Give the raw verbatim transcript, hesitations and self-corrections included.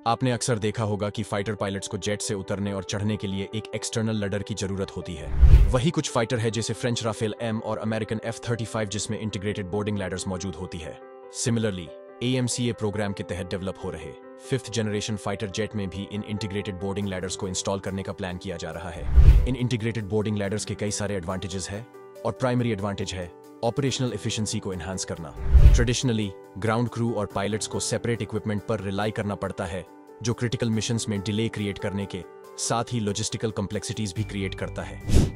आपने अक्सर देखा होगा कि फाइटर पायलट्स को जेट से उतरने और चढ़ने के लिए एक एक्सटर्नल लडर की जरूरत होती है। वही कुछ फाइटर है जैसे फ्रेंच राफेल एम और अमेरिकन एफ थर्टी फाइव जिसमें इंटीग्रेटेड बोर्डिंग लैडर्स मौजूद होती है। Similarly A M C A programme के तहत डेवलप हो रहे फिफ्थ जनरेशन फाइटर जेट में भी इन इंटीग्रेटेड बोर्डिंग लैडर्स को इंस्टॉल करने का प्लान किया जा रहा है। इन इंटीग्रेटेड बोर्डिंग लैडर्स के कई सारे एडवांटेजेस है और प्राइमरी एडवांटेज है ऑपरेशनल एफिशिएंसी को एनहांस करना। ट्रेडिशनली ग्राउंड क्रू और पायलट्स को सेपरेट इक्विपमेंट पर रिलाई करना पड़ता है जो क्रिटिकल मिशंस में डिले क्रिएट करने के साथ ही लॉजिस्टिकल कॉम्प्लेक्सिटीज भी क्रिएट करता है।